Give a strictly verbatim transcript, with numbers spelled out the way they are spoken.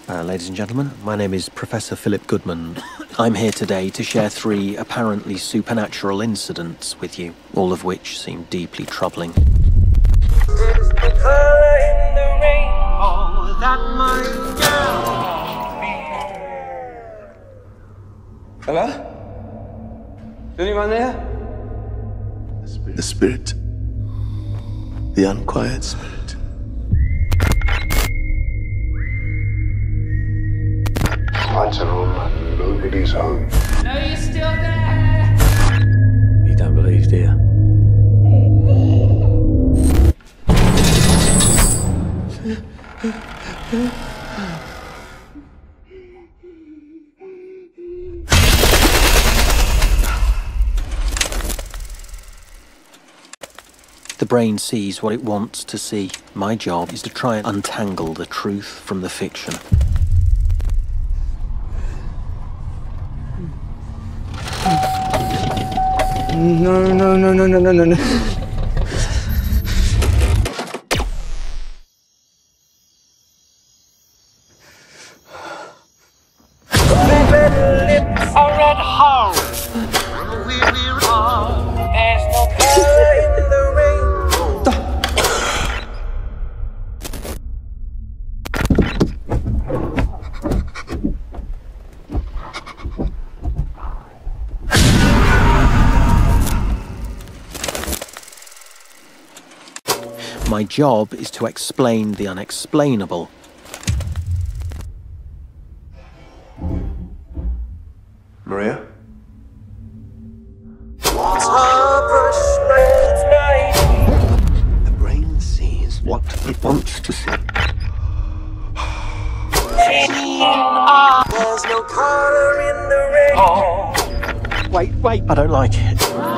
Uh, ladies and gentlemen, my name is Professor Philip Goodman. I'm here today to share three apparently supernatural incidents with you, all of which seem deeply troubling. Hello? Is anyone there? The spirit. The unquiet spirit. Lights are on and nobody's home. No, you're still there. You don't believe, do you? The brain sees what it wants to see. My job is to try and untangle the truth from the fiction. No, no, no, no, no, no, no, no. My job is to explain the unexplainable. Maria? The brain sees what it wants to see. Wait, wait, I don't like it.